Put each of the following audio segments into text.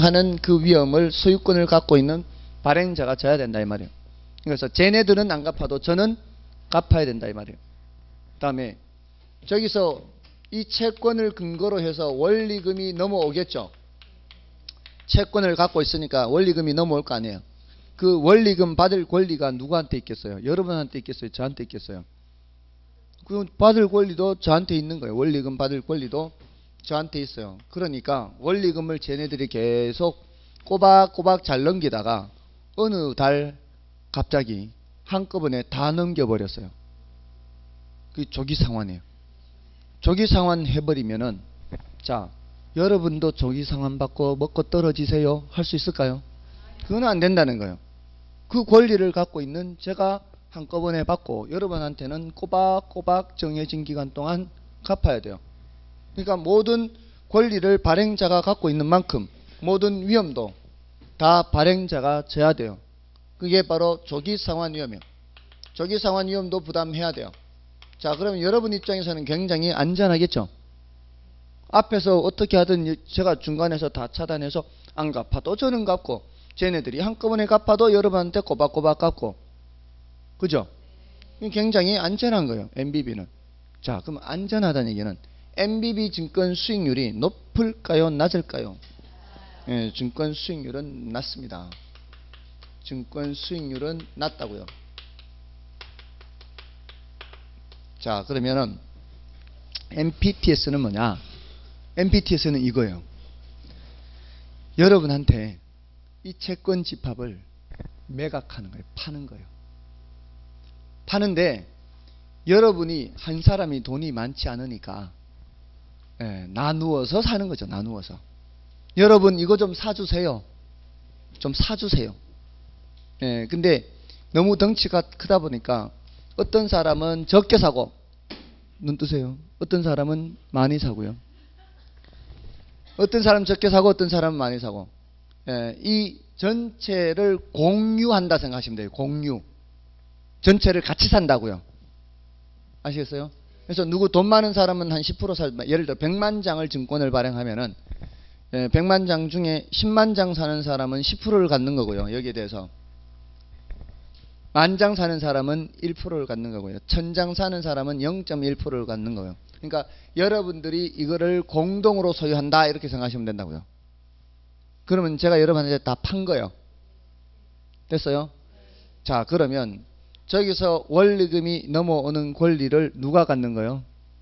불이행하는 그 위험을 소유권을 갖고 있는 발행자가 져야 된다 이 말이에요. 그래서 쟤네들은 안 갚아도 저는 갚아야 된다 이 말이에요. 그 다음에 저기서 이 채권을 근거로 해서 원리금이 넘어오겠죠. 채권을 갖고 있으니까 원리금이 넘어올 거 아니에요. 그 원리금 받을 권리가 누구한테 있겠어요? 여러분한테 있겠어요? 저한테 있겠어요? 그 받을 권리도 저한테 있는 거예요. 원리금 받을 권리도 저한테 있어요. 그러니까 원리금을 쟤네들이 계속 꼬박꼬박 잘 넘기다가 어느 달 갑자기 한꺼번에 다 넘겨버렸어요. 그 조기상환이에요. 조기상환 해버리면은 자 여러분도 조기상환 받고 먹고 떨어지세요 할 수 있을까요? 그건 안 된다는 거예요. 그 권리를 갖고 있는 제가 한꺼번에 받고 여러분한테는 꼬박꼬박 정해진 기간 동안 갚아야 돼요. 그러니까 모든 권리를 발행자가 갖고 있는 만큼 모든 위험도 다 발행자가 져야 돼요. 그게 바로 조기상환 위험이에요. 조기상환 위험도 부담해야 돼요. 자, 그러면 여러분 입장에서는 굉장히 안전하겠죠. 앞에서 어떻게 하든 제가 중간에서 다 차단해서 안 갚아도 저는 갚고 쟤네들이 한꺼번에 갚아도 여러분한테 꼬박꼬박 갚고 그죠? 굉장히 안전한 거예요. MBB는. 자, 그럼 안전하다는 얘기는 MBB 증권 수익률이 높을까요? 낮을까요? 예, 증권 수익률은 낮습니다. 증권 수익률은 낮다고요. 자, 그러면은 MPTS는 뭐냐? MPTS는 이거예요. 여러분한테 이 채권 집합을 매각하는 거예요. 파는 거예요. 파는데 여러분이 한 사람이 돈이 많지 않으니까 나누어서 사는 거죠. 나누어서. 여러분 이거 좀 사주세요. 좀 사주세요. 근데 너무 덩치가 크다 보니까 어떤 사람은 적게 사고 눈 뜨세요. 어떤 사람은 많이 사고요. 어떤 사람은 적게 사고 어떤 사람은 많이 사고 이 전체를 공유한다 생각하시면 돼요. 공유. 전체를 같이 산다고요. 아시겠어요? 그래서 누구 돈 많은 사람은 한 10% 살, 예를 들어 100만 장을 증권을 발행하면은 100만 장 중에 10만 장 사는 사람은 10%를 갖는 거고요. 여기에 대해서 10,000장 사는 사람은 1%를 갖는 거고요. 1000장 사는 사람은 0.1%를 갖는 거예요. 그러니까 여러분들이 이거를 공동으로 소유한다 이렇게 생각하시면 된다고요. 그러면 제가 여러분한테 다 판 거예요. 됐어요? 자, 그러면 저기서 원리금이 넘어오는 권리를 누가 갖는 거예요?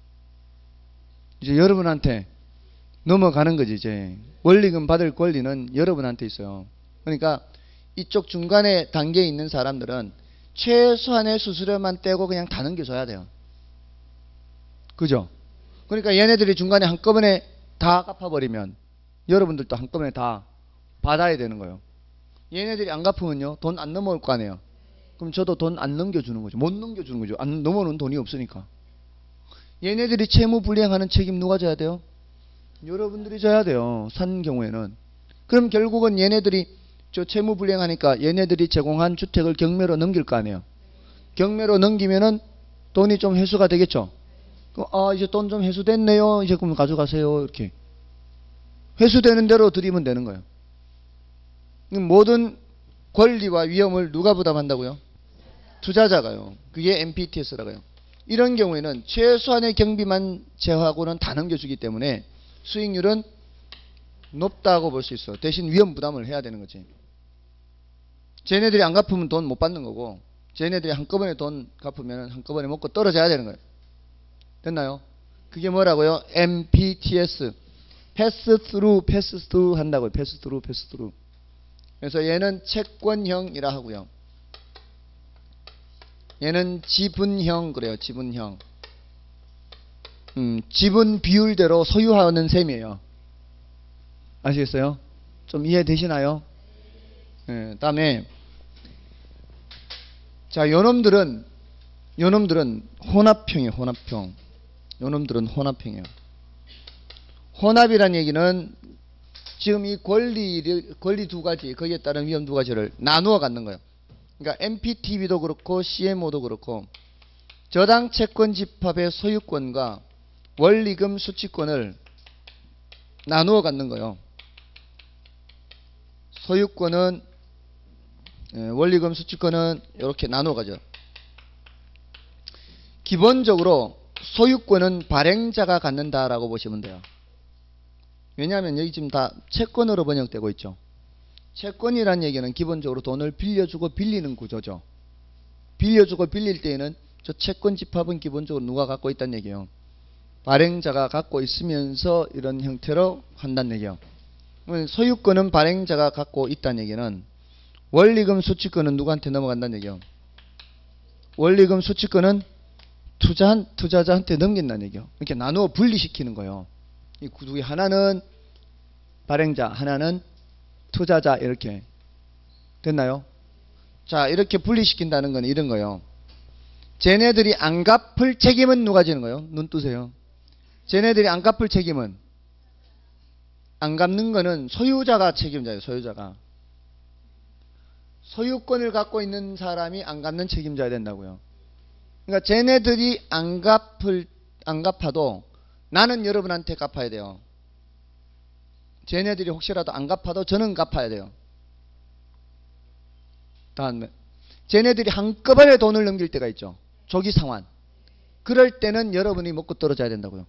이제 여러분한테 넘어가는 거지. 이제 원리금 받을 권리는 여러분한테 있어요. 그러니까 이쪽 중간에 단계에 있는 사람들은 최소한의 수수료만 떼고 그냥 다 넘겨줘야 돼요. 그죠? 그러니까 얘네들이 중간에 한꺼번에 다 갚아버리면 여러분들도 한꺼번에 다 받아야 되는 거예요. 얘네들이 안 갚으면요 돈 안 넘어올 거 아니에요. 그럼 저도 돈 안 넘겨주는 거죠. 못 넘겨주는 거죠. 안 넘어오는 돈이 없으니까. 얘네들이 채무 불이행하는 책임 누가 져야 돼요? 여러분들이 져야 돼요. 산 경우에는. 그럼 결국은 얘네들이 저 채무 불이행하니까 얘네들이 제공한 주택을 경매로 넘길 거 아니에요. 경매로 넘기면은 돈이 좀 회수가 되겠죠. 아, 이제 돈 좀 회수됐네요. 이제 그럼 가져가세요. 이렇게. 회수되는 대로 드리면 되는 거예요. 모든 권리와 위험을 누가 부담한다고요? 투자자가요. 그게 MPTS라고 해요. 이런 경우에는 최소한의 경비만 제하고는 다 넘겨주기 때문에 수익률은 높다고 볼 수 있어요. 대신 위험 부담을 해야 되는 거지. 쟤네들이 안 갚으면 돈 못 받는 거고 쟤네들이 한꺼번에 돈 갚으면 한꺼번에 먹고 떨어져야 되는 거예요. 됐나요? 그게 뭐라고요? MPTS. 패스 스루 한다고요. 패스 스루. 그래서 얘는 채권형이라 하고요. 얘는 지분형 그래요. 지분형. 지분 비율대로 소유하는 셈이에요. 아시겠어요? 좀 이해되시나요? 다음에 자, 요놈들은 혼합형이에요. 혼합형. 요놈들은 혼합형이에요. 혼합이란 얘기는 지금 이 권리 두 가지, 거기에 따른 위험 두 가지를 나누어 갖는 거예요. 그러니까 MPTB도 그렇고 CMO도 그렇고 저당 채권 집합의 소유권과 원리금 수취권을 나누어 갖는 거예요. 소유권은 원리금 수취권은 이렇게 나눠가죠. 기본적으로 소유권은 발행자가 갖는다라고 보시면 돼요. 왜냐하면 여기 지금 다 채권으로 번역되고 있죠. 채권이란 얘기는 기본적으로 돈을 빌려주고 빌리는 구조죠. 빌려주고 빌릴 때에는 저 채권 집합은 기본적으로 누가 갖고 있다는 얘기예요. 발행자가 갖고 있으면서 이런 형태로 한다는 얘기예요. 소유권은 발행자가 갖고 있다는 얘기는 원리금 수취권은 누구한테 넘어간다는 얘기예요. 원리금 수취권은 투자자한테 넘긴다는 얘기예요. 이렇게 나누어 분리시키는 거예요. 이 구두기 하나는 발행자, 하나는 투자자 이렇게 됐나요? 자, 이렇게 분리시킨다는 건 이런 거예요. 쟤네들이 안 갚을 책임은 누가 지는 거예요? 눈 뜨세요. 쟤네들이 안 갚을 책임은 안 갚는 거는 소유자가 책임자예요. 소유자가. 소유권을 갖고 있는 사람이 안 갚는 책임자야 된다고요. 그러니까 쟤네들이 안 갚아도 나는 여러분한테 갚아야 돼요. 쟤네들이 혹시라도 안 갚아도 저는 갚아야 돼요. 다음에 쟤네들이 한꺼번에 돈을 넘길 때가 있죠. 조기 상환. 그럴 때는 여러분이 먹고 떨어져야 된다고요.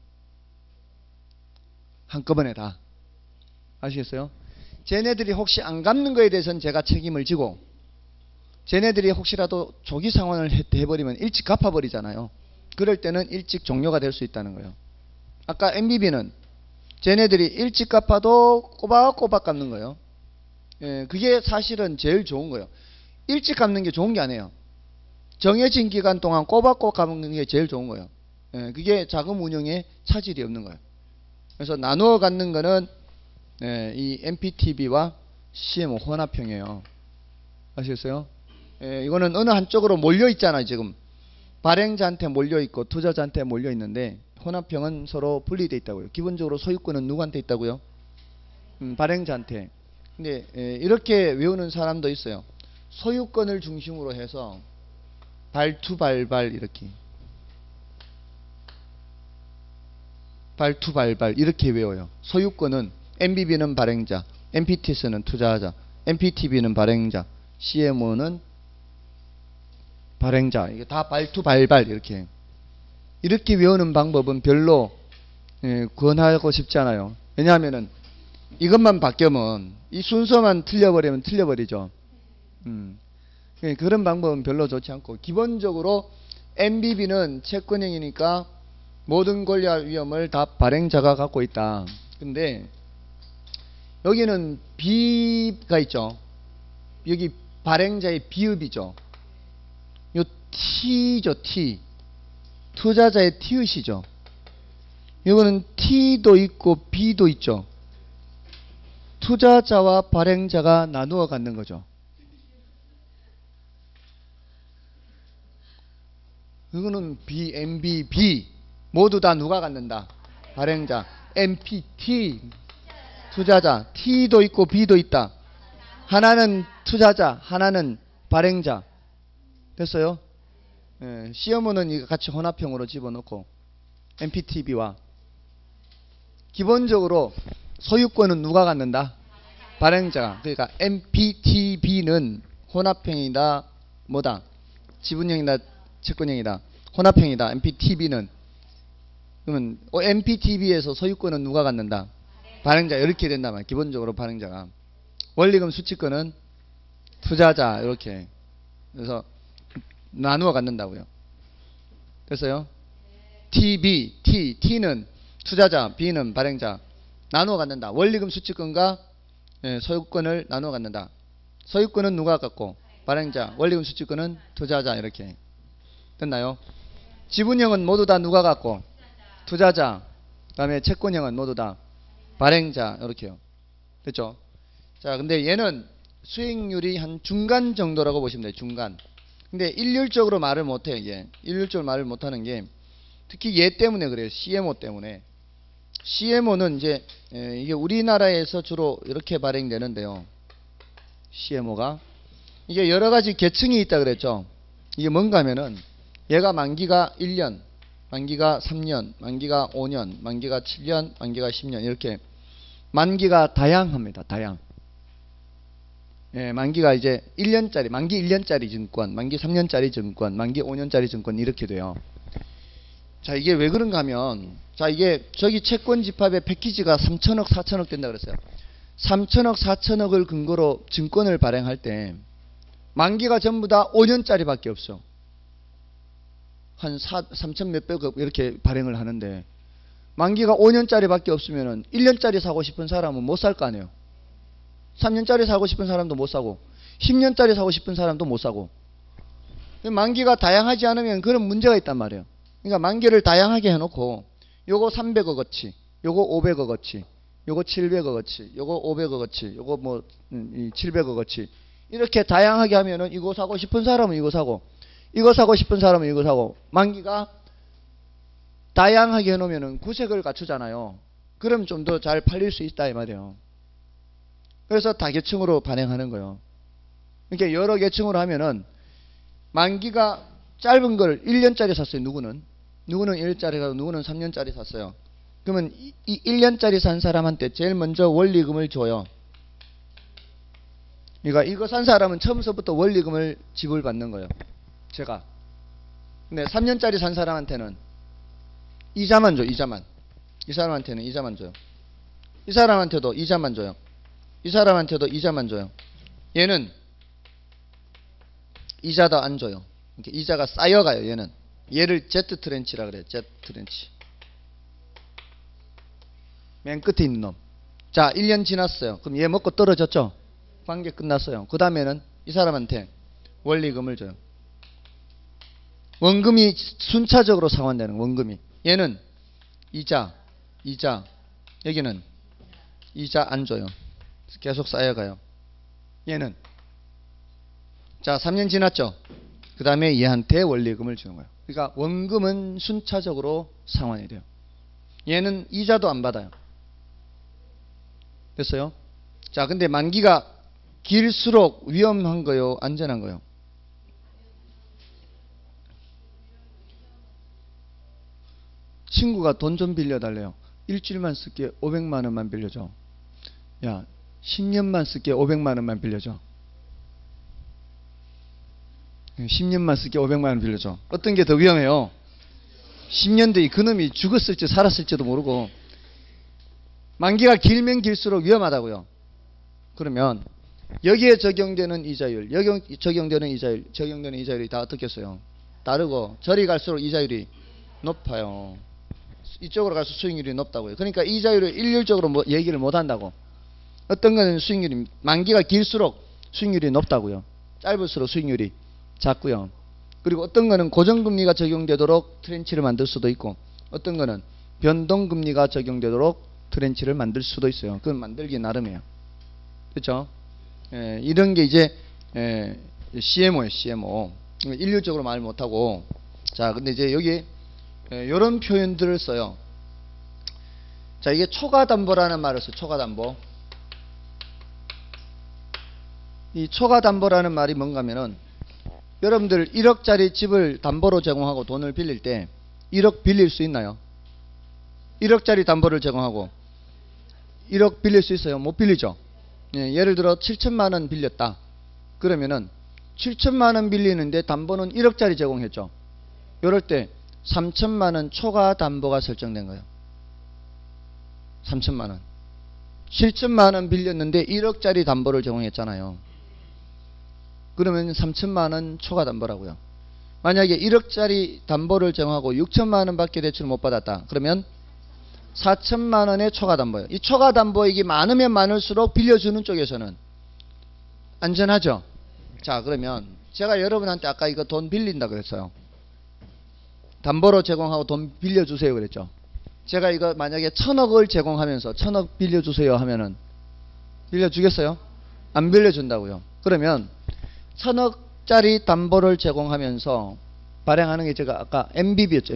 한꺼번에 다. 아시겠어요? 쟤네들이 혹시 안 갚는 거에 대해서는 제가 책임을 지고 쟤네들이 혹시라도 조기 상환을 해버리면 일찍 갚아버리잖아요. 그럴 때는 일찍 종료가 될 수 있다는 거예요. 아까 MBB는 쟤네들이 일찍 갚아도 꼬박꼬박 갚는 거예요. 예, 그게 사실은 제일 좋은 거예요. 일찍 갚는 게 좋은 게 아니에요. 정해진 기간 동안 꼬박꼬박 갚는 게 제일 좋은 거예요. 예, 그게 자금 운용에 차질이 없는 거예요. 그래서 나누어 갖는 거는 이 MPTB와 CMO 혼합형이에요. 아시겠어요? 이거는 어느 한쪽으로 몰려 있잖아요. 지금 발행자한테 몰려 있고 투자자한테 몰려 있는데 혼합형은 서로 분리되어 있다고요. 기본적으로 소유권은 누구한테 있다고요? 발행자한테. 근데 이렇게 외우는 사람도 있어요. 소유권을 중심으로 해서 발투발발 이렇게 발투발발 이렇게 외워요. 소유권은 MBB는 발행자, MPTS는 투자자, MPTB는 발행자, CMO는 발행자. 이게 다 발투발발 이렇게 외우는 방법은 별로 권하고 싶지 않아요. 왜냐하면은 이것만 바뀌면 이 순서만 틀려버리면 틀려버리죠. 그런 방법은 별로 좋지 않고 기본적으로 MBB는 채권형이니까 모든 권리와 위험을 다 발행자가 갖고 있다. 근데 여기는 B가 있죠. 여기 발행자의 비읍이죠. 요 T죠. T. 투자자의 T읒이죠. 이거는 T도 있고 B도 있죠. 투자자와 발행자가 나누어 갖는 거죠. 이거는 B, MB, B 모두 다 누가 갖는다? 발행자. MPT 투자자. T도 있고 B도 있다. 하나는 투자자, 하나는 발행자. 됐어요? CMO는 이거 같이 혼합형으로 집어넣고 MPTB와 기본적으로 소유권은 누가 갖는다? 발행자가. 그러니까 MPTB는 혼합형이다. 뭐다? 지분형이다. 채권형이다. 혼합형이다. MPTB는. 그러면 MPTB에서 소유권은 누가 갖는다? 발행자. 이렇게 된단 말이야. 기본적으로 발행자가. 원리금 수취권은 투자자. 이렇게. 그래서 나누어 갖는다고요. 됐어요? T는 투자자, B는 발행자. 나누어 갖는다. 원리금 수취권과 소유권을 나누어 갖는다. 소유권은 누가 갖고? 발행자. 원리금 수취권은 투자자. 이렇게. 됐나요? 지분형은 모두 다 누가 갖고? 투자자. 그 다음에 채권형은 모두 다 발행자. 이렇게요. 됐죠? 자, 근데 얘는 수익률이 한 중간 정도라고 보시면 돼요. 중간. 근데 일률적으로 말을 못해요. 이게 일률적으로 말을 못하는 게 특히 얘 때문에 그래요. CMO 때문에. CMO는 이제 이게 우리나라에서 주로 이렇게 발행되는데요. CMO가 이게 여러 가지 계층이 있다 그랬죠. 이게 뭔가 하면은 얘가 만기가 1년, 만기가 3년, 만기가 5년, 만기가 7년, 만기가 10년 이렇게 만기가 다양합니다. 다양. 만기가 이제 1년짜리, 만기 1년짜리 증권, 만기 3년짜리 증권, 만기 5년짜리 증권 이렇게 돼요. 자, 이게 왜 그런가 하면, 자, 이게 저기 채권 집합의 패키지가 3천억, 4천억 된다 그랬어요. 3천억, 4천억을 근거로 증권을 발행할 때 만기가 전부 다 5년짜리 밖에 없어. 한 3천 몇백억 이렇게 발행을 하는데 만기가 5년짜리 밖에 없으면은 1년짜리 사고 싶은 사람은 못 살 거 아니에요. 3년짜리 사고 싶은 사람도 못 사고 10년짜리 사고 싶은 사람도 못 사고. 만기가 다양하지 않으면 그런 문제가 있단 말이에요. 그러니까 만기를 다양하게 해놓고 요거 300억어치, 요거 500억어치, 요거 700억어치, 요거 500억어치, 요거 뭐 700억어치 이렇게 다양하게 하면은 이거 사고 싶은 사람은 이거 사고 이거 사고 싶은 사람은 이거 사고. 만기가 다양하게 해놓으면은 구색을 갖추잖아요. 그럼 좀 더 잘 팔릴 수 있다 이 말이에요. 그래서 다계층으로 발행하는 거예요. 이렇게 여러 계층으로 하면은 만기가 짧은 걸 1년짜리 샀어요. 누구는 1년짜리 사고 누구는 3년짜리 샀어요. 그러면 이 1년짜리 산 사람한테 제일 먼저 원리금을 줘요. 그러니까 이거 산 사람은 처음서부터 원리금을 지불받는 거예요. 제가. 근데 3년짜리 산 사람한테는 이자만 줘. 이자만. 이 사람한테는 이자만 줘요. 이 사람한테도 이자만 줘요. 이 사람한테도 이자만 줘요. 얘는 이자도 안 줘요. 이자가 쌓여가요. 얘는. 얘를 Z 트렌치라 그래요. Z 트렌치. 맨 끝에 있는 놈. 자, 1년 지났어요. 그럼 얘 먹고 떨어졌죠? 관계 끝났어요. 그 다음에는 이 사람한테 원리금을 줘요. 원금이 순차적으로 상환되는 원금이. 얘는 이자. 여기는 이자 안 줘요. 계속 쌓여가요. 얘는 자 3년 지났죠. 그 다음에 얘한테 원리금을 주는 거예요. 그러니까 원금은 순차적으로 상환이 돼요. 얘는 이자도 안 받아요. 됐어요? 자, 근데 만기가 길수록 위험한 거요, 안전한 거요? 친구가 돈 좀 빌려달래요. 일주일만 쓸게 500만 원만 빌려줘. 야, 10년만 쓸게 500만 원만 빌려줘. 10년만 쓸게 500만 원 빌려줘. 어떤 게 더 위험해요? 10년 뒤에 그놈이 죽었을지 살았을지도 모르고. 만기가 길면 길수록 위험하다고요. 그러면 여기에 적용되는 이자율, 여기 적용되는 이자율, 적용되는 이자율이 다 어떻게 써요? 다르고 저리 갈수록 이자율이 높아요. 이쪽으로 갈수록 수익률이 높다고요. 그러니까 이자율을 일률적으로 뭐 얘기를 못 한다고. 어떤 거는 수익률이 만기가 길수록 수익률이 높다고요. 짧을수록 수익률이 작고요. 그리고 어떤 거는 고정금리가 적용되도록 트렌치를 만들 수도 있고, 어떤 거는 변동금리가 적용되도록 트렌치를 만들 수도 있어요. 그건 만들기 나름이에요. 그렇죠? 이런 게 이제 CMO예요. CMO. 일률적으로 말 못하고. 자, 근데 이제 여기 이런 표현들을 써요. 자, 이게 초과담보라는 말을 써요. 초과담보. 이 초과담보라는 말이 뭔가 하면은 여러분들 1억짜리 집을 담보로 제공하고 돈을 빌릴 때 1억 빌릴 수 있나요? 1억짜리 담보를 제공하고 1억 빌릴 수 있어요? 못 빌리죠? 예를 들어 7천만 원 빌렸다. 그러면은 7천만 원 빌리는데 담보는 1억짜리 제공했죠. 이럴 때 3천만 원 초과 담보가 설정된 거예요. 3천만 원. 7천만 원 빌렸는데 1억짜리 담보를 제공했잖아요. 그러면 3천만 원 초과 담보라고요. 만약에 1억짜리 담보를 제공하고 6천만 원밖에 대출을 못 받았다. 그러면 4천만 원의 초과 담보예요. 이 초과 담보액이 많으면 많을수록 빌려주는 쪽에서는 안전하죠. 자, 그러면 제가 여러분한테 아까 이거 돈 빌린다 그랬어요. 담보로 제공하고 돈 빌려주세요 그랬죠. 제가 이거 만약에 1,000억을 제공하면서 1,000억 빌려주세요 하면은 빌려주겠어요? 안 빌려준다고요. 그러면 1,000억짜리 담보를 제공하면서 발행하는 게 제가 아까 MBB였죠.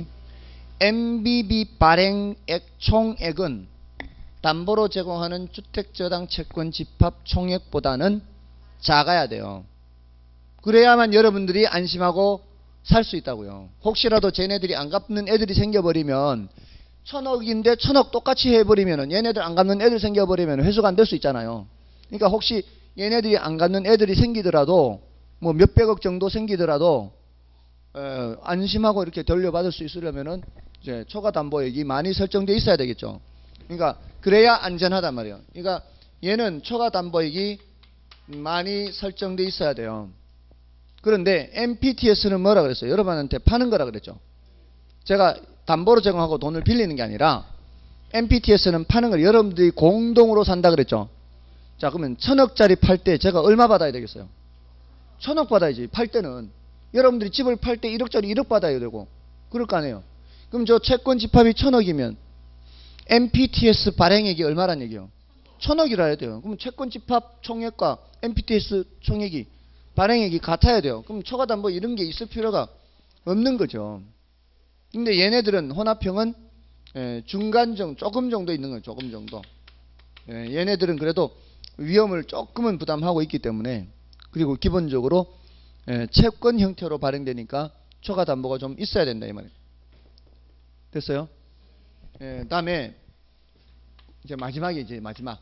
MBB 발행액 총액은 담보로 제공하는 주택저당 채권 집합 총액보다는 작아야 돼요. 그래야만 여러분들이 안심하고 살 수 있다고요. 혹시라도 쟤네들이 안 갚는 애들이 생겨버리면 1,000억인데 1,000억 똑같이 해버리면 얘네들 안 갚는 애들 생겨버리면 회수가 안 될 수 있잖아요. 그러니까 혹시 얘네들이 안 갖는 애들이 생기더라도 뭐 몇백억 정도 생기더라도 안심하고 이렇게 돌려받을 수 있으려면은 이제 초과담보액이 많이 설정돼 있어야 되겠죠. 그러니까 그래야 안전하단 말이에요. 그러니까 얘는 초과담보액이 많이 설정돼 있어야 돼요. 그런데 MPTS는 뭐라 그랬어요? 여러분한테 파는 거라 그랬죠. 제가 담보로 제공하고 돈을 빌리는 게 아니라 MPTS는 파는 걸 여러분들이 공동으로 산다 그랬죠. 자, 그러면 1000억짜리 팔 때 제가 얼마 받아야 되겠어요? 1000억 받아야지. 팔 때는 여러분들이 집을 팔 때 1억짜리 1억 받아야 되고 그럴 거 아니에요. 그럼 저 채권 집합이 1000억이면 MPTS 발행액이 얼마란 얘기예요? 1000억이라 해야 돼요. 그럼 채권 집합 총액과 MPTS 총액이 발행액이 같아야 돼요. 그럼 초과담보 이런 게 있을 필요가 없는 거죠. 근데 얘네들은 혼합형은 중간 정도, 조금 정도 있는 거예요. 조금 정도. 얘네들은 그래도 위험을 조금은 부담하고 있기 때문에, 그리고 기본적으로 채권 형태로 발행되니까 초과담보가 좀 있어야 된다 이 말이에요. 됐어요? 다음에 이제 마지막이지. 마지막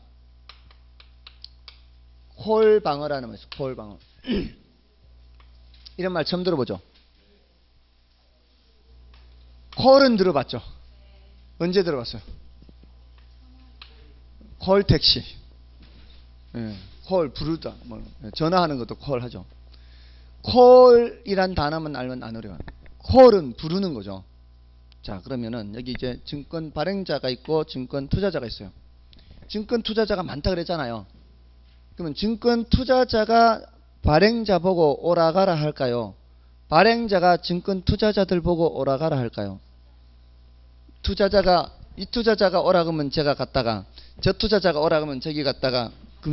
콜방어라는 말 있어요. 콜방어. 이런 말 처음 들어보죠? 콜은 들어봤죠? 언제 들어봤어요? 콜택시. 콜 부르다. 뭐 전화하는 것도 콜 하죠. 콜이란 단어만 알면 안 어려워요. 콜은 부르는 거죠. 자, 그러면은 여기 이제 증권 발행자가 있고 증권 투자자가 있어요. 증권 투자자가 많다 그랬잖아요. 그러면 증권 투자자가 발행자 보고 오라가라 할까요? 발행자가 증권 투자자들 보고 오라가라 할까요? 투자자가 이 투자자가 오라 그러면 제가 갔다가 저 투자자가 오라 그러면 저기 갔다가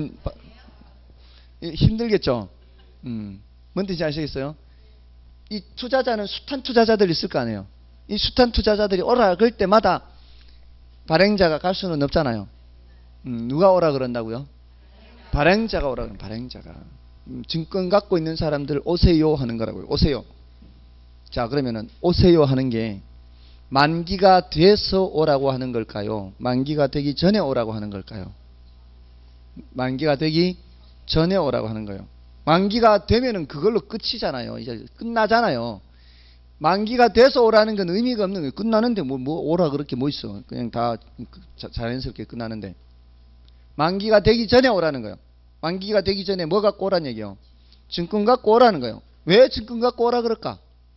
힘들겠죠. 뭔 뜻인지 아시겠어요? 이 투자자는 숱한 투자자들이 있을 거 아니에요. 이 숱한 투자자들이 오라 그럴 때마다 발행자가 갈 수는 없잖아요. 누가 오라 그런다고요? 발행자가 오라 그러면 발행자가. 증권 갖고 있는 사람들 오세요 하는 거라고요. 오세요. 자, 그러면은 오세요 하는 게 만기가 돼서 오라고 하는 걸까요? 만기가 되기 전에 오라고 하는 걸까요? 만기가 되기 전에 오라고 하는 거예요. 만기가 되면은 그걸로 끝이잖아요. 이제 끝나잖아요. 만기가 돼서 오라는 건 의미가 없는 거예요. 끝나는데 뭐 오라 그렇게 뭐 있어. 그냥 다 자연스럽게 끝나는데. 만기가 되기 전에 오라는 거예요. 만기가 되기 전에 뭐 갖고 오라는 얘기예요? 증권 갖고 오라는 거예요. 왜 증권 갖고 오라 그럴까?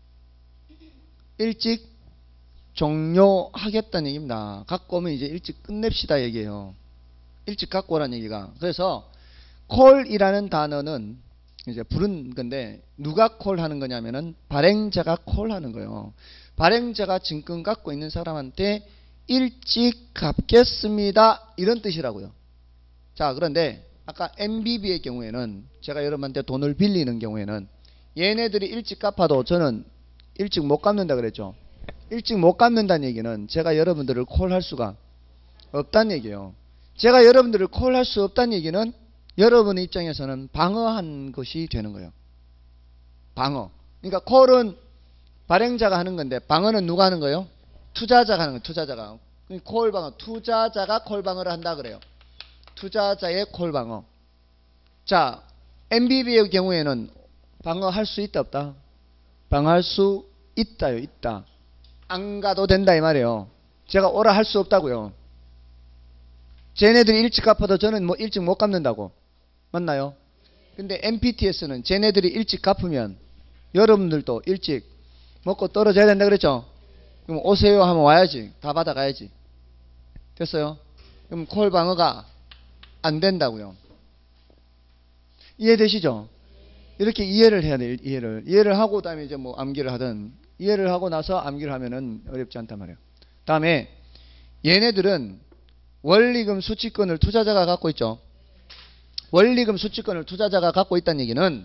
일찍 종료하겠다는 얘기입니다. 갖고 오면 이제 일찍 끝냅시다 얘기예요. 일찍 갖고 오라는 얘기가. 그래서 콜이라는 단어는 이제 부른 건데 누가 콜하는 거냐면은 발행자가 콜하는 거예요. 발행자가 증권 갖고 있는 사람한테 일찍 갚겠습니다 이런 뜻이라고요. 자, 그런데 아까 MBB의 경우에는 제가 여러분한테 돈을 빌리는 경우에는 얘네들이 일찍 갚아도 저는 일찍 못 갚는다 그랬죠. 일찍 못 갚는다는 얘기는 제가 여러분들을 콜할 수가 없다는 얘기예요. 제가 여러분들을 콜할 수 없다는 얘기는 여러분의 입장에서는 방어한 것이 되는 거예요. 방어. 그러니까 콜은 발행자가 하는 건데 방어는 누가 하는 거예요? 투자자가 하는 거예요. 투자자가. 콜 방어. 투자자가 콜 방어를 한다 그래요. 투자자의 콜 방어. 자, MBB의 경우에는 방어할 수 있다 없다? 방어할 수 있다요. 있다. 안 가도 된다 이 말이에요. 제가 오라 할 수 없다고요. 쟤네들이 일찍 갚아도 저는 뭐 일찍 못 갚는다고. 맞나요? 근데 MPTS는 쟤네들이 일찍 갚으면 여러분들도 일찍 먹고 떨어져야 된다 그랬죠? 그럼 오세요 하면 와야지. 다 받아가야지. 됐어요? 그럼 콜 방어가 안 된다고요. 이해되시죠? 이렇게 이해를 해야 돼요. 이해를 하고 그다음에 이제 뭐 암기를 하든 이해를 하고 나서 암기를 하면은 어렵지 않단 말이에요. 다음에 얘네들은 원리금 수취권을 투자자가 갖고 있죠. 원리금 수취권을 투자자가 갖고 있다는 얘기는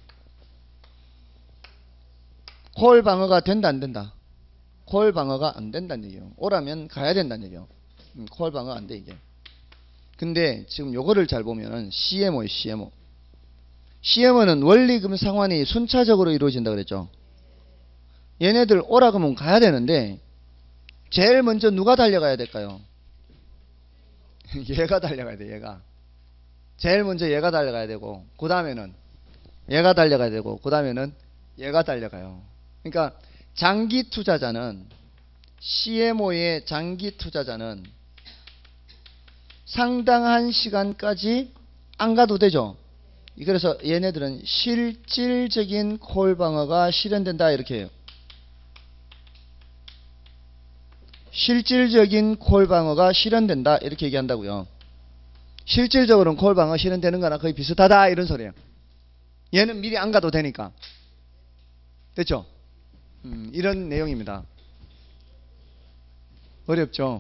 콜 방어가 된다 안 된다? 콜 방어가 안 된다는 얘기예요. 오라면 가야 된다는 얘기예요. 콜 방어 안 돼 이게. 근데 지금 요거를 잘 보면은 CMO예요. CMO. CMO는 원리금 상환이 순차적으로 이루어진다 그랬죠. 얘네들 오라 그러면 가야 되는데 제일 먼저 누가 달려가야 될까요? 얘가 달려가야 돼. 얘가. 제일 먼저 얘가 달려가야 되고, 그 다음에는 얘가 달려가야 되고, 그 다음에는 얘가 달려가요. 그러니까 장기 투자자는, CMO의 장기 투자자는 상당한 시간까지 안 가도 되죠. 그래서 얘네들은 실질적인 콜 방어가 실현된다 이렇게 해요. 실질적인 콜 방어가 실현된다 이렇게 얘기한다고요. 실질적으로는 콜 방어 실현되는 거나 거의 비슷하다 이런 소리예요. 얘는 미리 안 가도 되니까. 됐죠? 이런 내용입니다. 어렵죠?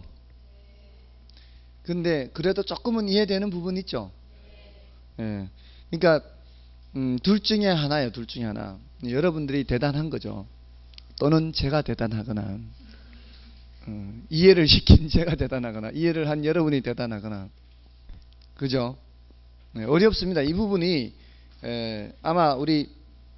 근데 그래도 조금은 이해되는 부분 있죠? 예. 그러니까 둘 중에 하나예요. 둘 중에 하나. 여러분들이 대단한 거죠. 또는 제가 대단하거나 이해를 시킨 제가 대단하거나 이해를 한 여러분이 대단하거나. 그죠? 네, 어렵습니다. 이 부분이 아마 우리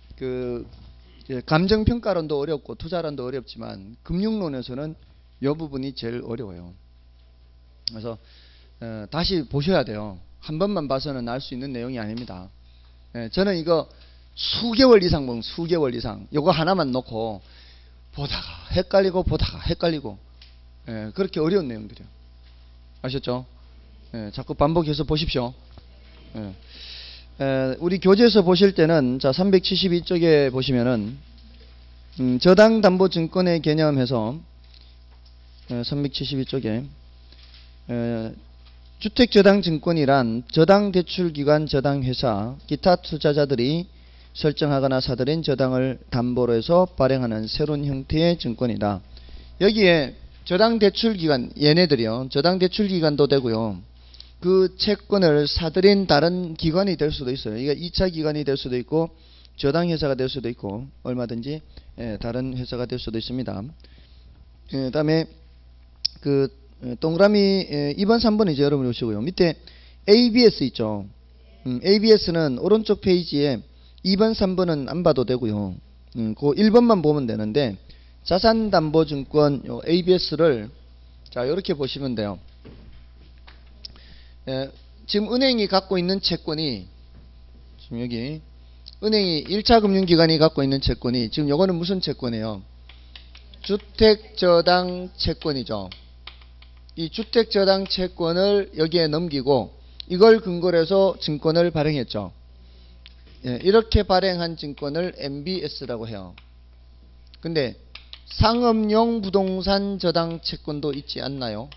감정평가론도 어렵고 투자론도 어렵지만 금융론에서는 이 부분이 제일 어려워요. 그래서 다시 보셔야 돼요. 한 번만 봐서는 알 수 있는 내용이 아닙니다. 저는 이거 수개월 이상 본 수개월 이상 요거 하나만 놓고 보다가 헷갈리고 보다가 헷갈리고 그렇게 어려운 내용들이에요. 아셨죠? 자꾸 반복해서 보십시오. 우리 교재에서 보실 때는 자 372쪽에 보시면은 저당담보증권의 개념해서 372쪽에 주택저당증권이란 저당대출기관, 저당회사, 기타 투자자들이 설정하거나 사들인 저당을 담보로 해서 발행하는 새로운 형태의 증권이다. 여기에 저당대출기관, 얘네들이요. 저당대출기관도 되고요. 그 채권을 사들인 다른 기관이 될 수도 있어요. 이게 2차 기관이 될 수도 있고 저당회사가 될 수도 있고 얼마든지 다른 회사가 될 수도 있습니다. 그 다음에 동그라미 2번 3번 이제 여러분이 보시고요. 밑에 ABS 있죠. ABS는 오른쪽 페이지에 2번 3번은 안 봐도 되고요. 그 1번만 보면 되는데 자산담보증권 ABS를 자 이렇게 보시면 돼요. 지금 은행이 갖고 있는 채권이 지금 여기 은행이 1차 금융기관이 갖고 있는 채권이 지금 요거는 무슨 채권이에요? 주택저당 채권이죠. 이 주택저당 채권을 여기에 넘기고 이걸 근거로 해서 증권을 발행했죠. 이렇게 발행한 증권을 MBS라고 해요. 근데 상업용 부동산 저당 채권도 있지 않나요?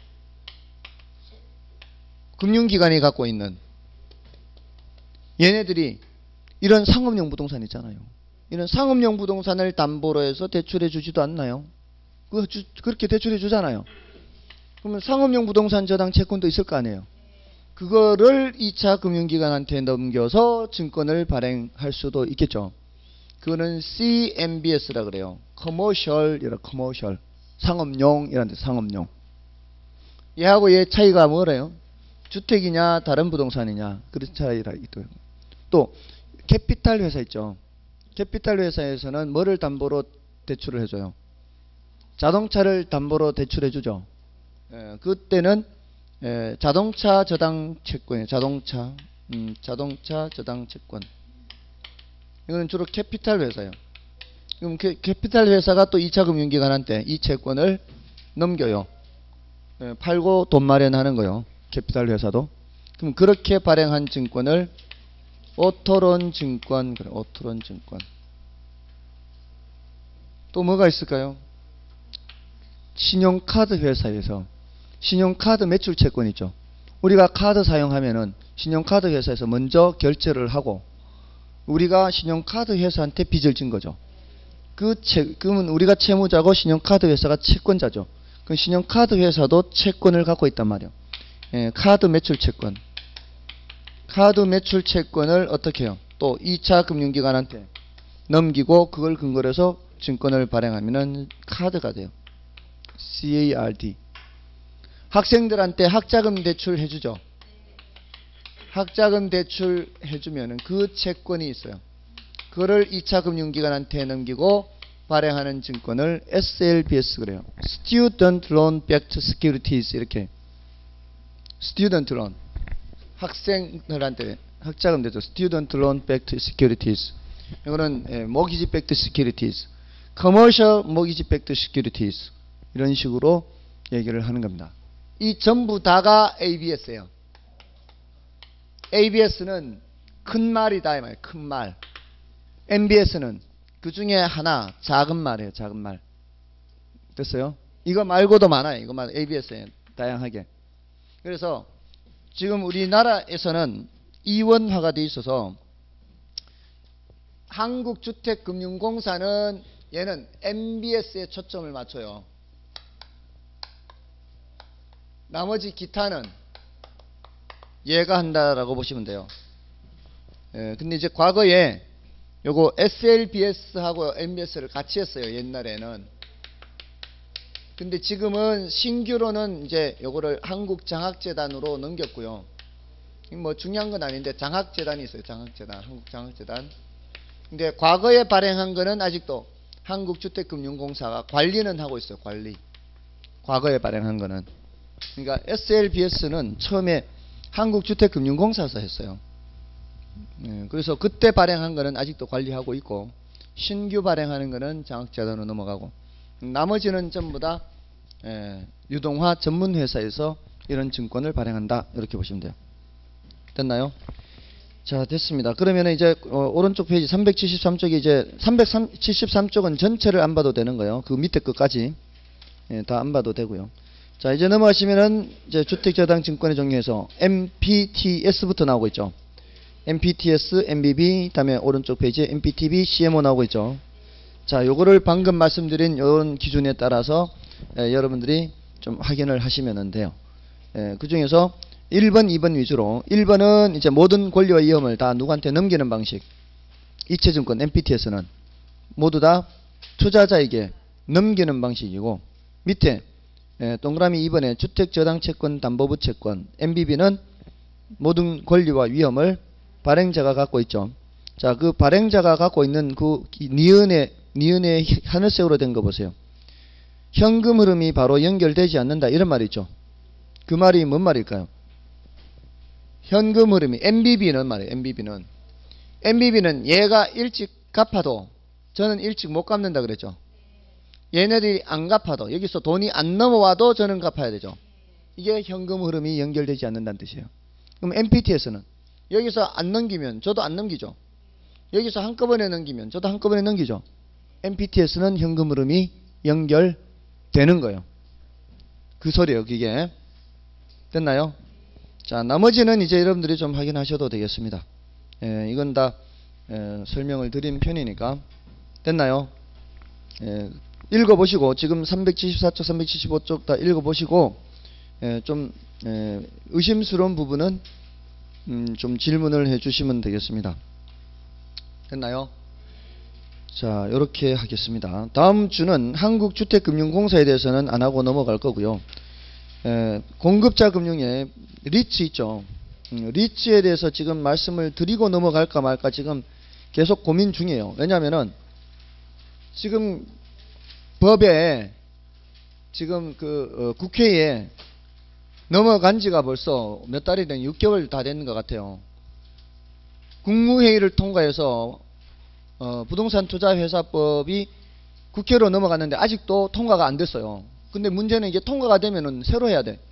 금융기관이 갖고 있는 얘네들이 이런 상업용 부동산 있잖아요. 이런 상업용 부동산을 담보로 해서 대출해 주지도 않나요? 그렇게 대출해 주잖아요. 그러면 상업용 부동산 저당 채권도 있을 거 아니에요. 그거를 2차 금융기관한테 넘겨서 증권을 발행할 수도 있겠죠. 그거는 CMBS라 그래요. 커머셜. 상업용 이란데 상업용. 얘하고 얘 차이가 뭐래요? 주택이냐 다른 부동산이냐 그런 차이라 있고요. 또 캐피탈 회사 있죠. 캐피탈 회사에서는 뭐를 담보로 대출을 해줘요? 자동차를 담보로 대출해 주죠. 그때는 자동차 저당 채권이에요. 자동차 저당 채권. 이거는 주로 캐피탈 회사예요. 그럼 캐피탈 회사가 또 2차 금융기관한테 이 채권을 넘겨요. 팔고 돈 마련하는 거요. 캐피탈 회사도. 그럼 그렇게 발행한 증권을 오토론 증권, 그래, 오토론 증권. 또 뭐가 있을까요? 신용카드 회사에서 신용카드 매출 채권 있죠. 우리가 카드 사용하면은 신용카드 회사에서 먼저 결제를 하고 우리가 신용카드 회사한테 빚을 진 거죠. 그러면 우리가 채무자고 신용카드 회사가 채권자죠. 그 신용카드 회사도 채권을 갖고 있단 말이에요. 카드 매출 채권. 카드 매출 채권을 어떻게 해요? 또 2차 금융기관한테 넘기고 그걸 근거로 해서 증권을 발행하면은 카드가 돼요. CARD. 학생들한테 학자금 대출 해주죠. 학자금 대출 해주면은 그 채권이 있어요. 그거를 2차 금융기관한테 넘기고 발행하는 증권을 SLBS 그래요. Student Loan Backed Securities 이렇게. Student Loan. 학생들한테 학자금 대출, Student Loan Backed Securities. 이거는 Mortgage Backed Securities, Commercial Mortgage Backed Securities 이런 식으로 얘기를 하는 겁니다. 이 전부 다가 ABS예요. ABS는 큰 말이다 이 말이에요. 큰 말. MBS는 그 중에 하나 작은 말이에요. 작은 말. 됐어요? 이거 말고도 많아요. 이거만 ABS에 다양하게. 그래서 지금 우리나라에서는 이원화가 돼 있어서 한국주택금융공사는 얘는 MBS에 초점을 맞춰요. 나머지 기타는 얘가 한다라고 보시면 돼요. 근데 이제 과거에 요거 SLBS하고 MBS를 같이 했어요. 옛날에는. 근데 지금은 신규로는 이제 요거를 한국장학재단으로 넘겼고요. 뭐 중요한 건 아닌데 장학재단이 있어요. 장학재단, 한국장학재단. 근데 과거에 발행한 거는 아직도 한국주택금융공사가 관리는 하고 있어요. 관리. 과거에 발행한 거는. 그러니까 SLBS는 처음에 한국주택금융공사에서 했어요. 그래서 그때 발행한 거는 아직도 관리하고 있고 신규 발행하는 거는 장학재단으로 넘어가고 나머지는 전부 다 유동화 전문회사에서 이런 증권을 발행한다. 이렇게 보시면 돼요. 됐나요? 자, 됐습니다. 그러면 이제 오른쪽 페이지 373쪽에 이제 373쪽은 전체를 안 봐도 되는 거예요. 그 밑에 끝까지 다 안 봐도 되고요. 자, 이제 넘어가시면은 이제 주택저당 증권의 종류에서 MPTS부터 나오고 있죠. MPTS, MBB, 다음에 오른쪽 페이지에 MPTB, CMO 나오고 있죠. 자, 요거를 방금 말씀드린 요런 기준에 따라서 여러분들이 좀 확인을 하시면 돼요. 그 중에서 1번, 2번 위주로 1번은 이제 모든 권리와 위험을 다 누구한테 넘기는 방식. 이체증권 MPTS는 모두 다 투자자에게 넘기는 방식이고 밑에 동그라미 2번에 주택저당채권 담보부채권 MBB는 모든 권리와 위험을 발행자가 갖고 있죠. 자, 그 발행자가 갖고 있는 그 니은에 하늘색으로 된 거 보세요. 현금 흐름이 바로 연결되지 않는다 이런 말이 있죠. 그 말이 뭔 말일까요? 현금 흐름이 MBB는 말이에요. MBB는 얘가 일찍 갚아도 저는 일찍 못 갚는다 그랬죠. 얘네들이 안 갚아도 여기서 돈이 안 넘어와도 저는 갚아야 되죠. 이게 현금 흐름이 연결되지 않는다는 뜻이에요. 그럼 MPTS는 여기서 안 넘기면 저도 안 넘기죠. 여기서 한꺼번에 넘기면 저도 한꺼번에 넘기죠. MPTS는 현금 흐름이 연결되는 거예요. 그 소리예요. 그게. 됐나요? 자, 나머지는 이제 여러분들이 좀 확인하셔도 되겠습니다. 이건 다 설명을 드린 편이니까. 됐나요? 읽어보시고 지금 374쪽, 375쪽 다 읽어보시고 좀 의심스러운 부분은 좀 질문을 해주시면 되겠습니다. 됐나요? 자, 이렇게 하겠습니다. 다음 주는 한국주택금융공사에 대해서는 안 하고 넘어갈 거고요. 공급자 금융에 리츠 있죠. 리츠에 대해서 지금 말씀을 드리고 넘어갈까 말까 지금 계속 고민 중이에요. 왜냐하면은 지금 법에 지금 그 국회에 넘어간 지가 벌써 몇 달이 된 6개월 다 됐는 것 같아요. 국무회의를 통과해서 부동산 투자회사법이 국회로 넘어갔는데 아직도 통과가 안 됐어요. 근데 문제는 이게 통과가 되면은 새로 해야 돼.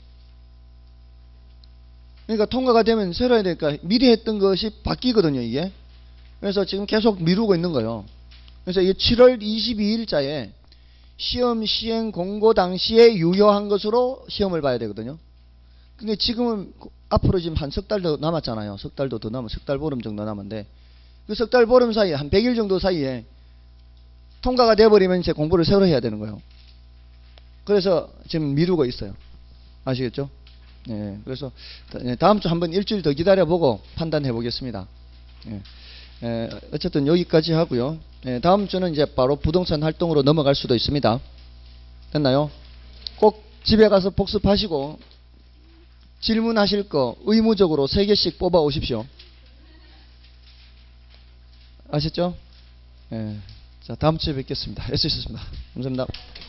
그러니까 통과가 되면 새로 해야 되니까 미리 했던 것이 바뀌거든요, 이게. 그래서 지금 계속 미루고 있는 거예요. 그래서 이게 7월 22일자에 시험 시행 공고 당시에 유효한 것으로 시험을 봐야 되거든요. 근데 지금은 앞으로 지금 한 석 달 더 남았잖아요. 석 달도 더 남아, 석 달 보름 정도 남았는데 그 석 달 보름 사이에 한 100일 정도 사이에 통과가 돼버리면 이제 공부를 새로 해야 되는 거예요. 그래서 지금 미루고 있어요. 아시겠죠? 네, 그래서 다음 주 한번 일주일 더 기다려보고 판단해 보겠습니다. 어쨌든 여기까지 하고요. 다음 주는 이제 바로 부동산 활동으로 넘어갈 수도 있습니다. 됐나요? 꼭 집에 가서 복습하시고 질문하실 거 의무적으로 3개씩 뽑아 오십시오. 아셨죠? 자, 다음 주에 뵙겠습니다. 애쓰셨습니다. 감사합니다.